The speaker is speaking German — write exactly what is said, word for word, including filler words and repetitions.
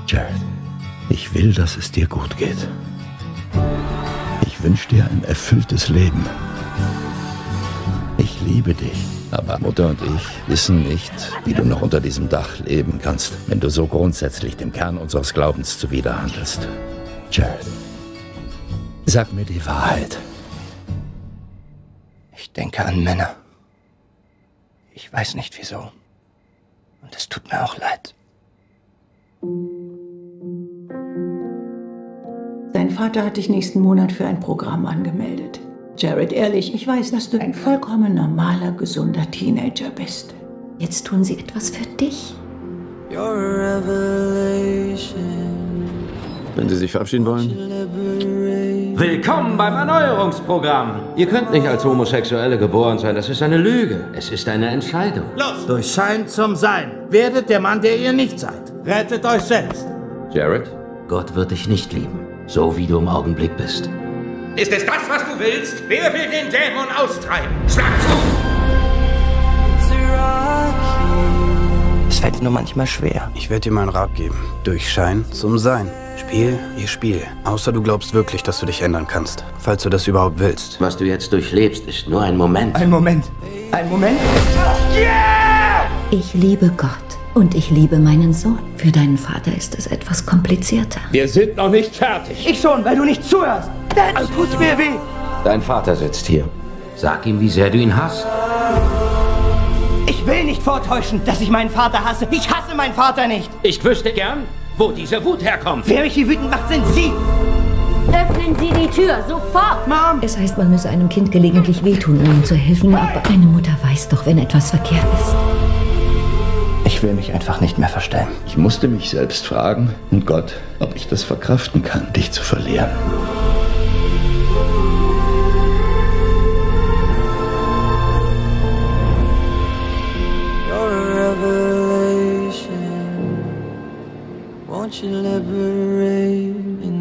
Jared, ich will, dass es dir gut geht. Ich wünsche dir ein erfülltes Leben. Ich liebe dich. Aber Mutter und ich wissen nicht, wie du noch unter diesem Dach leben kannst, wenn du so grundsätzlich dem Kern unseres Glaubens zuwiderhandelst. Jared, sag mir die Wahrheit. Ich denke an Männer. Ich weiß nicht wieso. Und es tut mir auch leid. Dein Vater hat dich nächsten Monat für ein Programm angemeldet. Jared, ehrlich, ich weiß, dass du ein vollkommen normaler, gesunder Teenager bist. Jetzt tun sie etwas für dich. Wenn Sie sich verabschieden wollen. Willkommen beim Erneuerungsprogramm. Ihr könnt nicht als Homosexuelle geboren sein. Das ist eine Lüge. Es ist eine Entscheidung. Los! Durch Schein zum Sein. Werdet der Mann, der ihr nicht seid. Rettet euch selbst. Jared, Gott wird dich nicht lieben, so wie du im Augenblick bist. Ist es das, was du willst? Wer will den Dämon austreiben? Schlag zu! Es fällt nur manchmal schwer. Ich werde dir meinen Rat geben. Durch Schein zum Sein. Spiel ihr Spiel. Außer du glaubst wirklich, dass du dich ändern kannst. Falls du das überhaupt willst. Was du jetzt durchlebst, ist nur ein Moment. Ein Moment. Ein Moment. Yeah! Ich liebe Gott und ich liebe meinen Sohn. Für deinen Vater ist es etwas komplizierter. Wir sind noch nicht fertig. Ich schon, weil du nicht zuhörst. Dann tut mir weh. Dein Vater sitzt hier. Sag ihm, wie sehr du ihn hasst. Ich will nicht vortäuschen, dass ich meinen Vater hasse. Ich hasse meinen Vater nicht. Ich wüsste gern, wo diese Wut herkommt. Wer mich hier wütend macht, sind Sie. Öffnen Sie die Tür, sofort! Mom! Es heißt, man müsse einem Kind gelegentlich wehtun, um ihm zu helfen, aber eine Mutter weiß doch, wenn etwas verkehrt ist. Ich will mich einfach nicht mehr verstellen. Ich musste mich selbst fragen, und Gott, ob ich das verkraften kann, dich zu verlieren. Won't you liberate me?